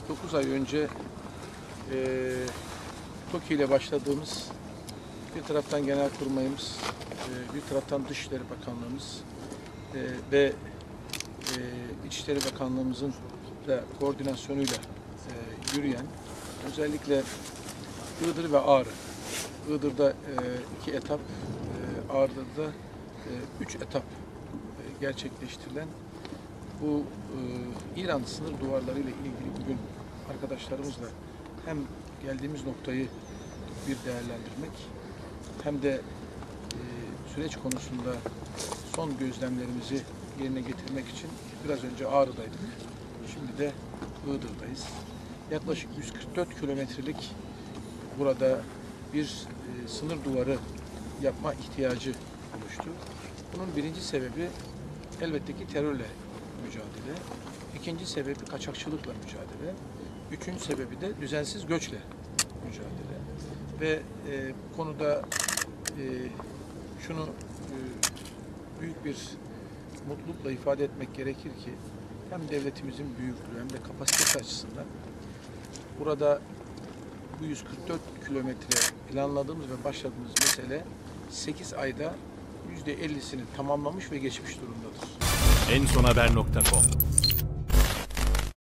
9 ay önce TOKİ ile başladığımız, bir taraftan Genelkurmayımız, bir taraftan Dışişleri Bakanlığımız ve İçişleri Bakanlığımızın da koordinasyonuyla yürüyen, özellikle Iğdır ve Ağrı, Iğdır'da 2 etap, Ağrı'da da 3 etap gerçekleştirilen bu İran sınır duvarları ile ilgili bugün arkadaşlarımızla hem geldiğimiz noktayı bir değerlendirmek hem de süreç konusunda son gözlemlerimizi yerine getirmek için biraz önce Ağrı'daydık. Şimdi de Iğdır'dayız. Yaklaşık 144 kilometrelik burada bir sınır duvarı yapma ihtiyacı oluştu. Bunun birinci sebebi elbette ki terörle mücadele. İkinci sebebi kaçakçılıkla mücadele. Üçüncü sebebi de düzensiz göçle mücadele. Ve bu konuda şunu büyük bir mutlulukla ifade etmek gerekir ki hem devletimizin büyüklüğü hem de kapasitesi açısından burada bu 144 kilometre planladığımız ve başladığımız mesele 8 ayda %50'sini tamamlamış ve geçmiş durumdadır. ensonhaber.com